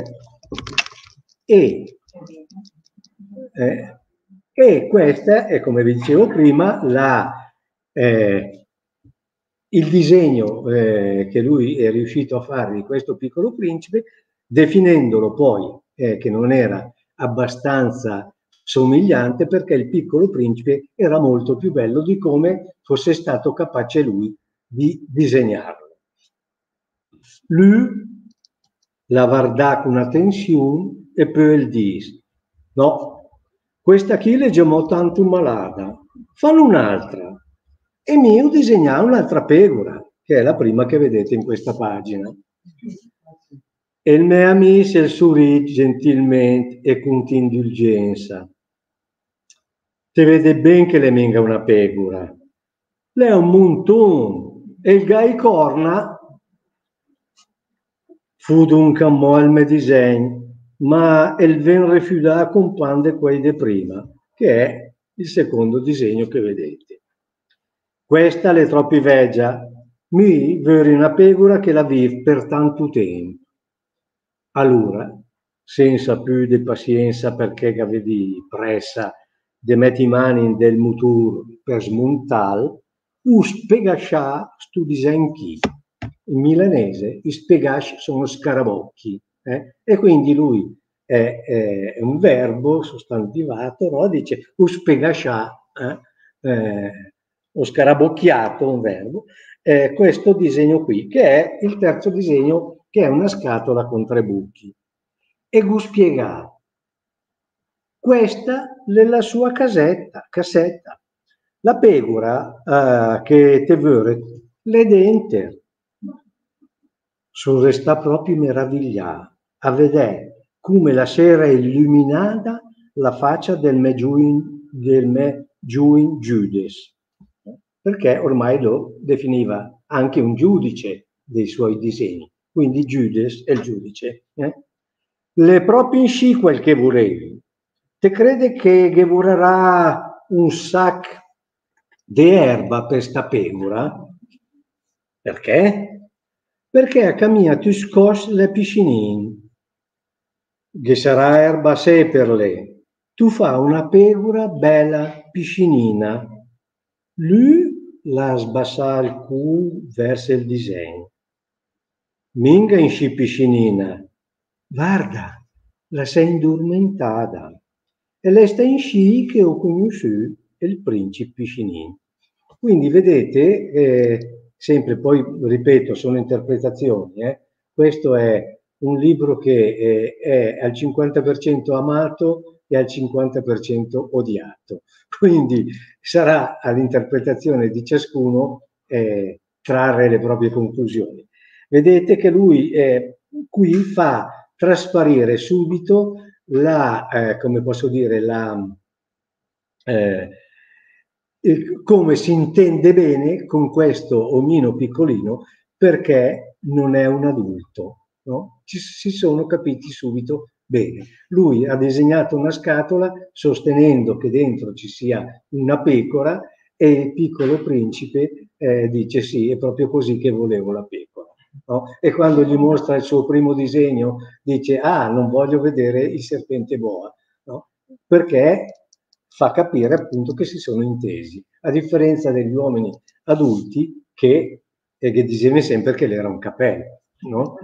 E, eh, e questa è, come vi dicevo prima, la, eh, il disegno eh, che lui è riuscito a fare di questo piccolo principe, definendolo poi eh, che non era abbastanza somigliante perché il piccolo principe era molto più bello di come fosse stato capace lui di disegnarlo. Lui la guarda con attenzione e poi il dice: no, questa qui leggiamo tanto malata, fanno un'altra. E mio disegnare un'altra pecora, che è la prima che vedete in questa pagina. E il mio amico si sorride gentilmente e con indulgenza. Si vede ben che le menga una pecora. Lei è un montone e il gai corna fu dunque un molme disegno, ma il ven refilà con pande quei de prima, che è il secondo disegno che vedete. Questa le troppi veggia, mi veri una pecora che la vive per tanto tempo. Allora, senza più di pazienza perché vedi pressa de metti mani del mutur per smontal, u spiegascià stu disegno chi. In milanese i spiegasci sono scarabocchi, eh? E quindi lui è, è un verbo sostantivato, no? Dice u spiegascià, eh? Eh, o scarabocchiato, un verbo, eh, questo disegno qui, che è il terzo disegno, che è una scatola con tre buchi. E gu spiegà, questa è la sua casetta, cassetta. La pecora eh, che te vuole, le dente. Sono resta proprio meravigliato a vedere come la sera illuminata la faccia del me Giuin, del me Giuin Giudes, perché ormai lo definiva anche un giudice dei suoi disegni, quindi Giudes è il giudice. Eh? Le proprio in sci quel che volevi. Te crede che vorrà un sac di erba per sta pecora? Perché? Perché a cammina tu scos le piscinine, che sarà erba sé per lei. Tu fa una pecora bella piscinina. Lui la sbassa il cu verso il disegno. Minga in sci piscinina. Guarda, la sei indormentata. E lei sta in sci che ho conosciuto il principe piscinin. Quindi vedete, eh, sempre poi ripeto, sono interpretazioni, eh? Questo è un libro che eh, è al cinquanta per cento amato e al cinquanta per cento odiato. Quindi sarà all'interpretazione di ciascuno eh, trarre le proprie conclusioni. Vedete che lui eh, qui fa trasparire subito la, eh, come posso dire, la, eh, il, come si intende bene con questo omino piccolino, perché non è un adulto, no? Ci, si sono capiti subito bene. Lui ha disegnato una scatola sostenendo che dentro ci sia una pecora e il piccolo principe eh, dice sì, è proprio così che volevo la pecora. No? E quando gli mostra il suo primo disegno dice ah, non voglio vedere il serpente boa, no? Perché fa capire appunto che si sono intesi, a differenza degli uomini adulti che, eh, che dicevano sempre che l'era un capello, no?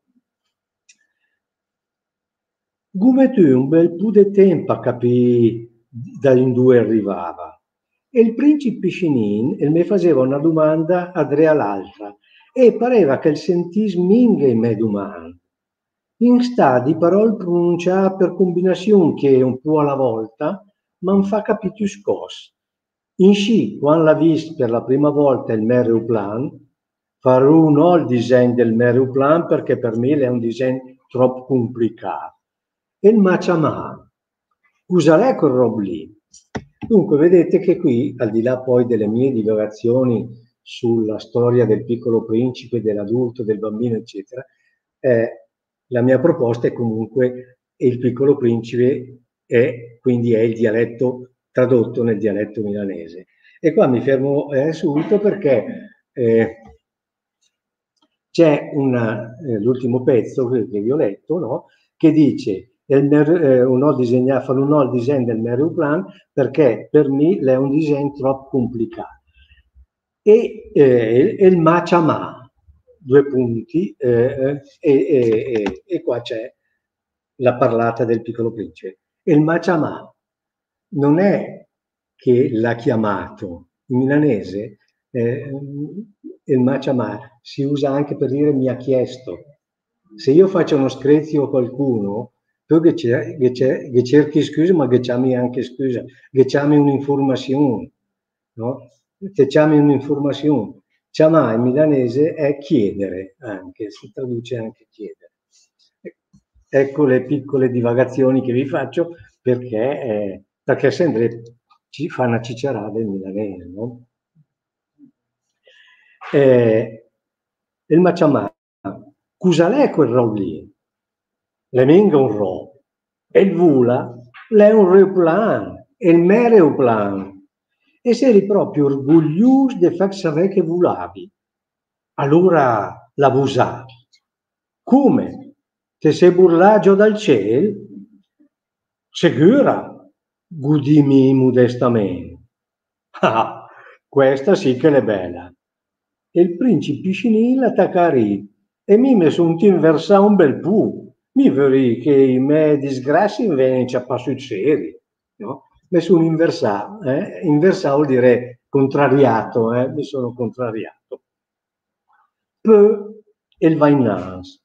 Come tu un bel po' di tempo a capire da in dove arrivava. E il principe Piscinin mi faceva una domanda a dre all'altra e pareva che il sentis minga in me domanda. In sta di parole pronunciate per combinazione che un po' alla volta, ma non fa capire più scos. In sci, quando l'ha visto per la prima volta il Mereoplan, farò no il disegno del Mereoplan perché per me è un disegno troppo complicato. E il Machamà, cosa è quel roba lì? Dunque, vedete che qui, al di là poi delle mie divagazioni sulla storia del Piccolo Principe, dell'adulto, del bambino, eccetera, eh, la mia proposta è comunque il Piccolo Principe è, quindi è il dialetto tradotto nel dialetto milanese. E qua mi fermo eh, subito perché eh, c'è eh, l'ultimo pezzo che, che vi ho letto, no? Che dice il eh, un ho disegnato, farò un ho il disegno del Mereoplan perché per me è un disegno troppo complicato. E, eh, e il Machamà, due punti, eh, e, e, e qua c'è la parlata del Piccolo Principe. E il Machamà non è che l'ha chiamato, in milanese eh, il Machamà si usa anche per dire mi ha chiesto. Se io faccio uno screzio a qualcuno, tu che, che, che cerchi scusa, ma che chiami anche scusa, che chiami un'informazione, no? Che chiami un'informazione. Chiamare in milanese è chiedere anche, si traduce anche chiedere. Ecco le piccole divagazioni che vi faccio perché, eh, perché sempre ci fa una cicciarada in milanese, no? Eh, il Machamà, cosa è quel ro lì? Le minga un ro. E il vula, l'è un reoplan, e il mereoplan. E sei proprio orgoglioso di far sapere che volavi. Allora la vusa. Come? Te sei burlaggio dal cielo? Sicura? Gudimi modestamente. Ah, questa sì che è bella. E il principe Piscinilla attaccarì e mi mi sono inversato un bel pu. Mi veri che i me disgrazi vengono a passo seri, no? Mi sono inversato, eh? Inversato vuol dire contrariato, eh? Mi sono contrariato. Poi il vainans.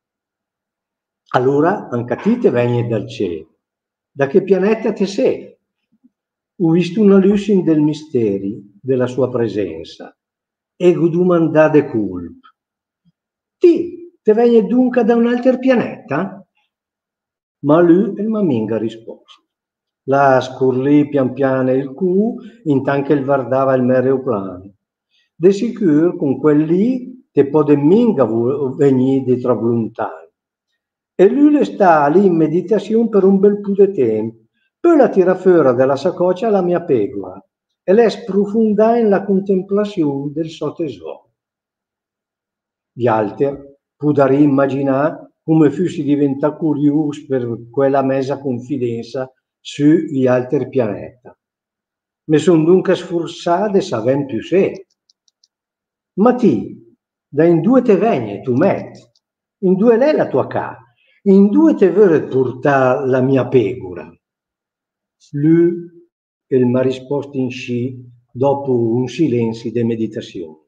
Allora, anche a te te viene dal cielo. Da che pianeta te sei? Ho visto una luce del misteri della sua presenza e ho domandato culp. Ti, te viene dunque da un altro pianeta? Ma lui il maminga ha risposto. La scurlì pian piano il cu, intanto che guardava il mereoplan. De sicuro con quel lì te pode minga venire di troppo lontano. E lui le sta lì in meditazione per un bel po' di tempo. Poi la tira fuori dalla saccoccia la mia pecora e lei sprofondà in la contemplazione del suo tesoro. Gli altri potranno immaginare come fossi diventato curioso per quella mesa confidenza sugli altri pianeti. Mi sono dunque sforzato e sapere più sé. Ma ti, da in due te vieni tu metti, in due lei la tua casa, in due te vuole portare la mia pecora. Lui il mi ha risposto in sci dopo un silenzio di meditazione.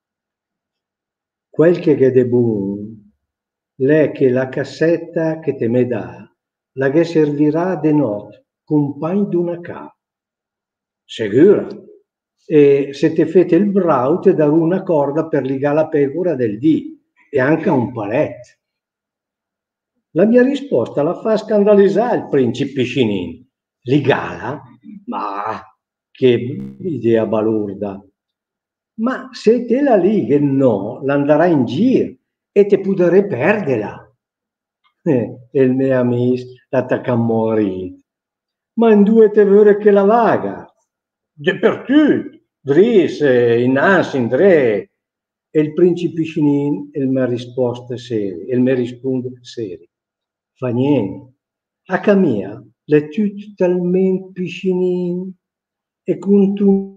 Quel che è buono è che la cassetta che te me dà, la che servirà de notte, compagno d'una ca. Sicura? E se te fate il brau te darò una corda per ligare la pecora del dì e anche un paletto. La mia risposta la fa scandalizzare il principe Piscinin. Ligala? Ma che idea balorda! Ma se te la lighi no, l'andrà in giro e te potrai perderla. Eh, e il mio amico l'attacca a morire. Ma in due te vuole che la vaga. De per tu, dris, innanzi, in tre. E il principe Piscinin e mi ha risposto serio, e mi risponde serio. Fa niente. A Camia, le tutto talmente Piscinin e con tu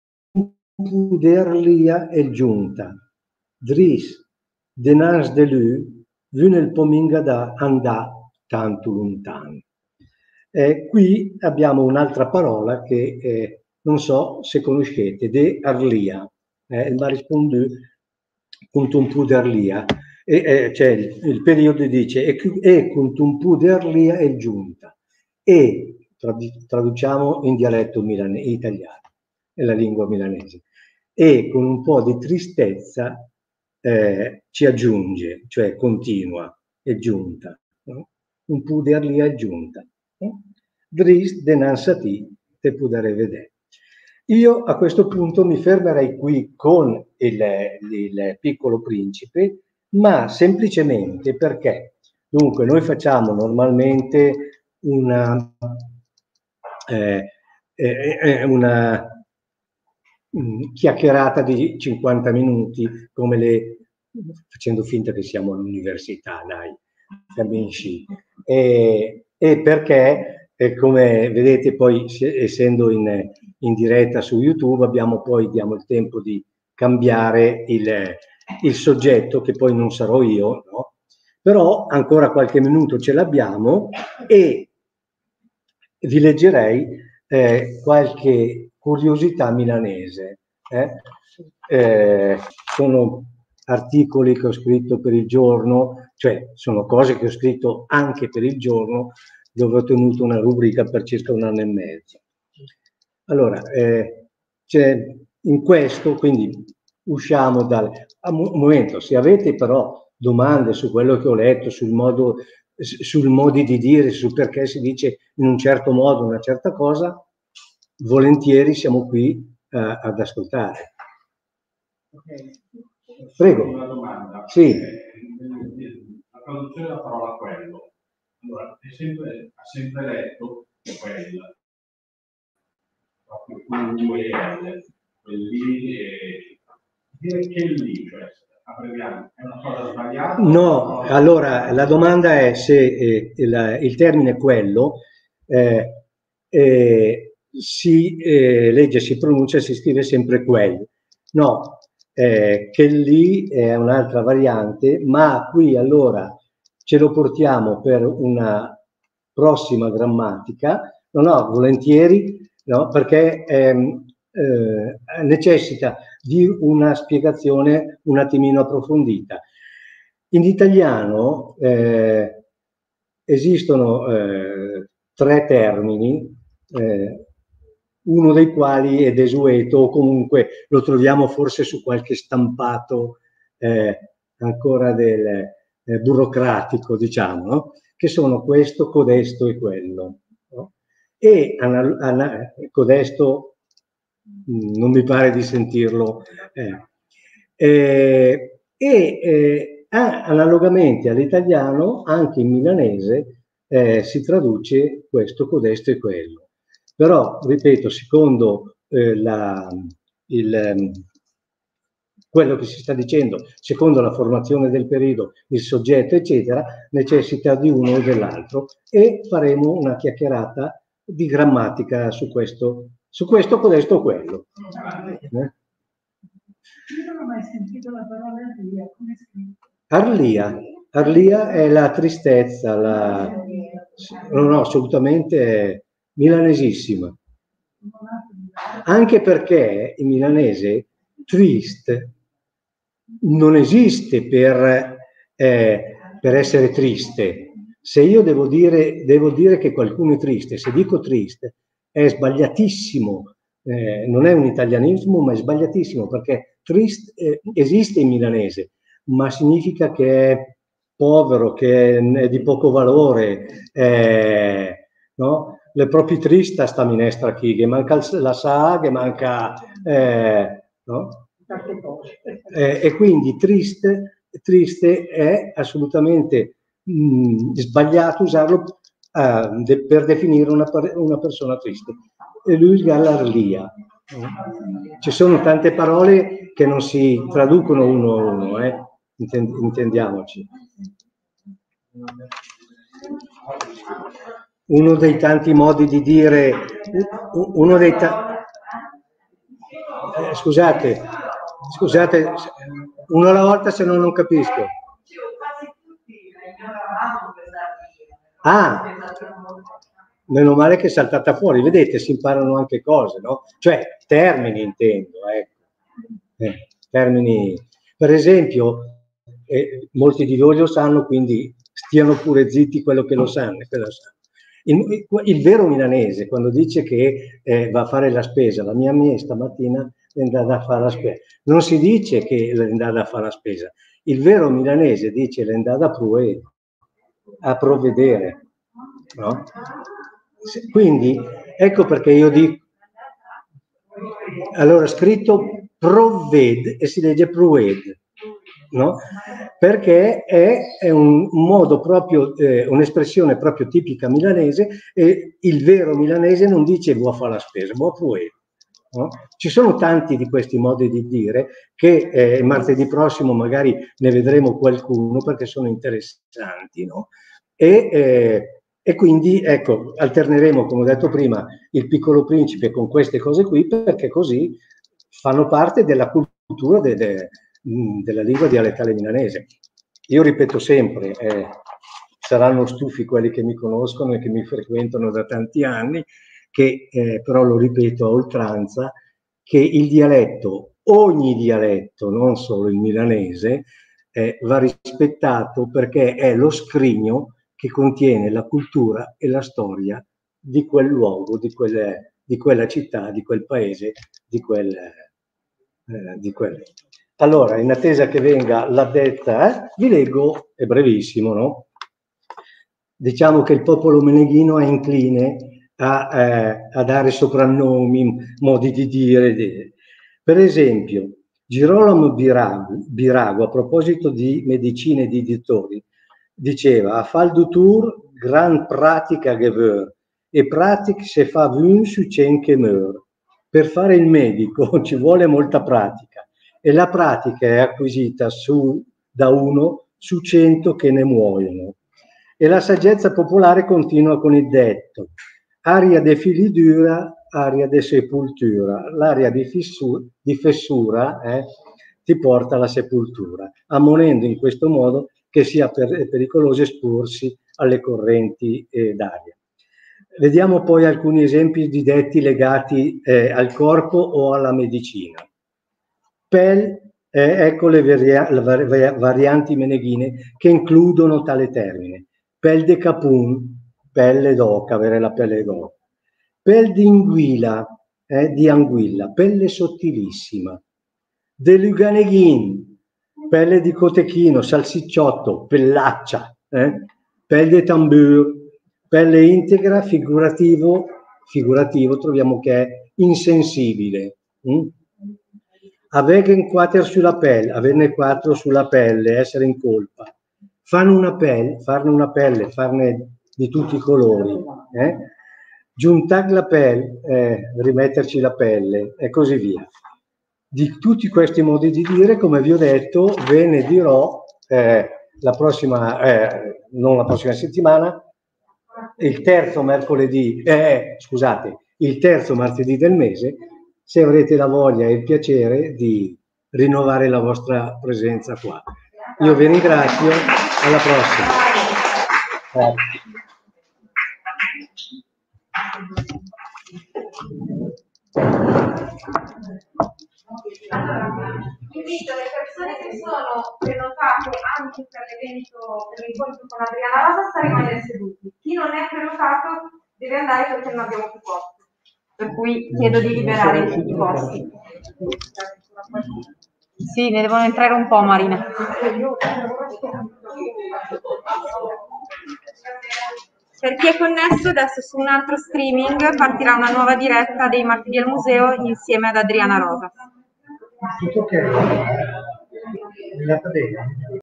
poderlia è giunta. Dris, denars de lui, vu nel pominga da andà tanto lontano. Eh, qui abbiamo un'altra parola che eh, non so se conoscete, de Arlia. Eh, ma risponde con un poderlia. E, eh, cioè il, il periodo dice e, e con un poderlia è giunta. E traduciamo in dialetto milane, italiano. è la lingua milanese. E con un po' di tristezza eh, ci aggiunge, cioè continua, è giunta. No? Un puder lì è giunta. No? Dris denanzati te pudere vedere. Io a questo punto mi fermerei qui con il, il Piccolo Principe, ma semplicemente perché, dunque, noi facciamo normalmente una, eh, eh, una mh, chiacchierata di cinquanta minuti, come le, facendo finta che siamo all'università, dai, capisci? E, e perché, eh, come vedete poi, essendo in, in diretta su YouTube, abbiamo poi, diamo il tempo di cambiare il, il soggetto, che poi non sarò io, no? Però ancora qualche minuto ce l'abbiamo e vi leggerei eh, qualche curiosità milanese. Eh? Eh, sono articoli che ho scritto per il giorno, cioè sono cose che ho scritto anche per il giorno, dove ho tenuto una rubrica per circa un anno e mezzo. Allora, eh, c'è in questo, quindi usciamo dal... A un momento, se avete però domande su quello che ho letto, sul modo, sul modi di dire, su perché si dice in un certo modo una certa cosa, volentieri siamo qui eh, ad ascoltare. Okay. Prego. Una domanda. Sì. La traduzione della parola quello. Allora, è sempre, ha sempre letto quella. Proprio Q E L. Quelli, eh, dire che lì, cioè, abbreviamo, è una cosa sbagliata? No, allora la domanda è se eh, il, il termine quello eh, eh, si eh, legge, si pronuncia, si scrive sempre quel. No, eh, che lì è un'altra variante, ma qui allora ce lo portiamo per una prossima grammatica. No, no, volentieri, no, perché ehm, eh, necessita di una spiegazione un attimino approfondita. In italiano eh, esistono eh, tre termini, eh, uno dei quali è desueto, o comunque lo troviamo forse su qualche stampato eh, ancora del eh, burocratico, diciamo, no? Che sono questo, codesto e quello. No? E codesto non mi pare di sentirlo. Eh. Eh, e eh, analogamente all'italiano, anche in milanese eh, si traduce questo, codesto e quello. Però, ripeto, secondo eh, la, il, quello che si sta dicendo, secondo la formazione del periodo, il soggetto, eccetera, necessita di uno o dell'altro, e faremo una chiacchierata di grammatica su questo, su questo, codesto o quello. Eh? Io non ho mai sentito la parola arlia, come si dice? Arlia. Arlia è la tristezza, la... no, no, assolutamente milanesissima. Anche perché in milanese triste non esiste per, eh, per essere triste. Se io devo dire, devo dire che qualcuno è triste, se dico triste, è sbagliatissimo. Eh, non è un italianismo, ma è sbagliatissimo, perché triste eh, esiste in milanese, ma significa che è povero, che è di poco valore, eh, no? Le proprie trista sta minestra qui, che manca la sa, che manca, eh, no? Eh, e quindi triste, triste è assolutamente mh, sbagliato usarlo eh, de, per definire una, una persona triste. E lui l'arlia. Ci sono tante parole che non si traducono uno a uno, eh? Intendiamoci. Uno dei tanti modi di dire, uno dei tanti... Eh, scusate, scusate, uno alla volta, se no non capisco. Ah, meno male che è saltata fuori, vedete, si imparano anche cose, no? Cioè, termini intendo, ecco. Eh, termini, per esempio, eh, molti di voi lo sanno, quindi stiano pure zitti quello che lo sanno, che lo sanno. Il, il vero milanese, quando dice che eh, va a fare la spesa, la mia mia stamattina è andata a fare la spesa, non si dice che è andata a fare la spesa. Il vero milanese dice è andata a provvedere, a provvedere, no? Quindi ecco perché io dico, allora scritto provved e si legge provved, no? Perché è, è un modo proprio, eh, un'espressione proprio tipica milanese, e il vero milanese non dice vuoi fare la spesa, vuoi provvedere. No? Ci sono tanti di questi modi di dire che eh, martedì prossimo magari ne vedremo qualcuno perché sono interessanti, no? E, eh, e quindi ecco, alterneremo, come ho detto prima, il Piccolo Principe con queste cose qui, perché così fanno parte della cultura de, de, della lingua dialettale milanese. Io ripeto sempre, eh, saranno stufi quelli che mi conoscono e che mi frequentano da tanti anni, che eh, però lo ripeto a oltranza, che il dialetto, ogni dialetto, non solo il milanese, eh, va rispettato perché è lo scrigno che contiene la cultura e la storia di quel luogo, di, quelle, di quella città, di quel paese, di quel... Eh, di quel... Allora, in attesa che venga l'addetta, eh, vi leggo, è brevissimo, no? Diciamo che il popolo meneghino è incline a, eh, a dare soprannomi, modi di dire. Di... Per esempio, Girolamo Birago, Birago, a proposito di medicina e di dottori, diceva a fal du tour gran pratica geveur e pratic se fa vun su cen che meur. Per fare il medico ci vuole molta pratica e la pratica è acquisita su, da uno su cento che ne muoiono. E la saggezza popolare continua con il detto: aria de filidura, aria de sepultura. L'aria di, di fessura eh, ti porta alla sepoltura, ammonendo in questo modo che sia per, pericoloso esporsi alle correnti eh, d'aria. Vediamo poi alcuni esempi di detti legati eh, al corpo o alla medicina. Pel, eh, ecco le, varia, le varianti meneghine che includono tale termine. Pel de capun, pelle d'oca, avere la pelle d'oca. Pel di anguilla, eh, di anguilla, pelle sottilissima. De luganeghin, pelle di cotechino, salsicciotto, pellaccia. Eh? Pelle de tambur, pelle integra, figurativo, figurativo troviamo che è insensibile. Mm? Avere quattro sulla pelle, averne quattro sulla pelle, essere in colpa. Fanno una pelle, farne una pelle, farne di tutti i colori. Eh? Giuntare la pelle, eh, rimetterci la pelle e così via. Di tutti questi modi di dire, come vi ho detto, ve ne dirò eh, la prossima, eh, non la prossima settimana, il terzo mercoledì, eh, scusate, il terzo martedì del mese, se avrete la voglia e il piacere di rinnovare la vostra presenza qua. Io vi ringrazio, alla prossima. Grazie. Allora, invito le persone che sono prenotate anche per l'evento, per l'incontro con Adriana Rosa, a rimanere seduti. Chi non è prenotato deve andare perché non abbiamo più posti. Per cui chiedo di liberare i posti. Sì, ne devono entrare un po', Marina. Per chi è connesso, adesso su un altro streaming partirà una nuova diretta dei Martedì al Museo insieme ad Adriana Rosa. Tutto ok? È andata bene?